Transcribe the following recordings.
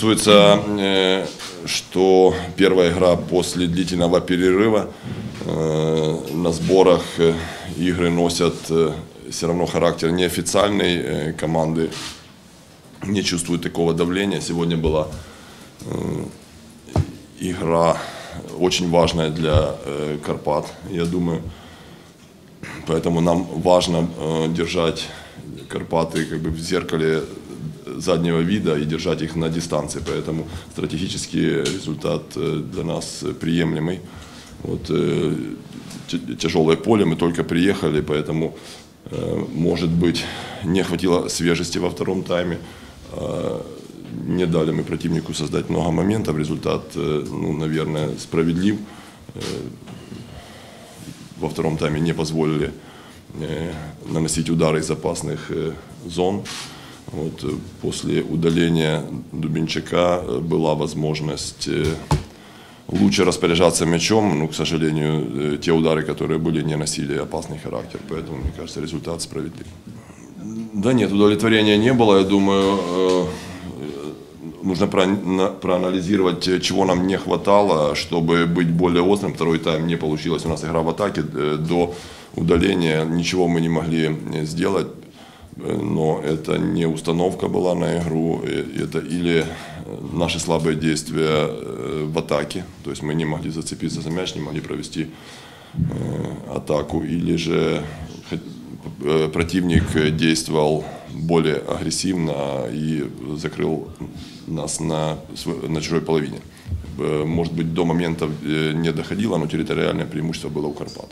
Чувствуется, что первая игра после длительного перерыва. На сборах игры носят все равно характер неофициальной, команды не чувствуют такого давления. Сегодня была игра очень важная для Карпат, я думаю. Поэтому нам важно держать Карпаты как бы в зеркале заднего вида и держать их на дистанции. Поэтому стратегический результат для нас приемлемый. Вот, тяжелое поле, мы только приехали, поэтому, может быть, не хватило свежести во втором тайме. Не дали мы противнику создать много моментов. Результат, ну, наверное, справедлив. Во втором тайме не позволили наносить удары из опасных зон. Вот, после удаления Дубинчака была возможность лучше распоряжаться мячом, но, к сожалению, те удары, которые были, не носили опасный характер. Поэтому, мне кажется, результат справедлив. Да нет, удовлетворения не было. Я думаю, нужно проанализировать, чего нам не хватало, чтобы быть более острым. Второй тайм не получилось. У нас игра в атаке. До удаления ничего мы не могли сделать. Но это не установка была на игру. Это или наши слабые действия в атаке. То есть мы не могли зацепиться за мяч, не могли провести атаку. Или же противник действовал более агрессивно и закрыл нас на чужой половине. Может быть, до момента не доходило, но территориальное преимущество было у Карпат.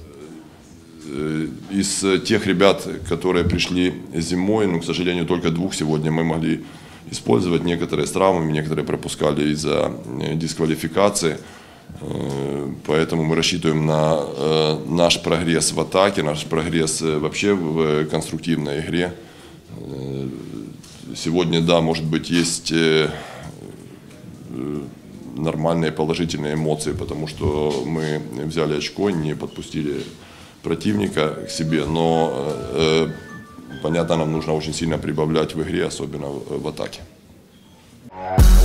Из тех ребят, которые пришли зимой, ну, к сожалению, только двух сегодня мы могли использовать. Некоторые с травмами, некоторые пропускали из-за дисквалификации. Поэтому мы рассчитываем на наш прогресс в атаке, наш прогресс вообще в конструктивной игре. Сегодня, да, может быть, есть нормальные положительные эмоции, потому что мы взяли очко, не подпустили противника к себе, но, понятно, нам нужно очень сильно прибавлять в игре, особенно в атаке.